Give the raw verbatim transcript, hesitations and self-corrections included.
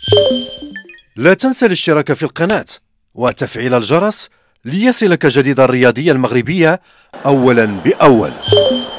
لا تنسى الاشتراك في القناة وتفعيل الجرس ليصلك جديد الرياضية المغربية أولا بأول.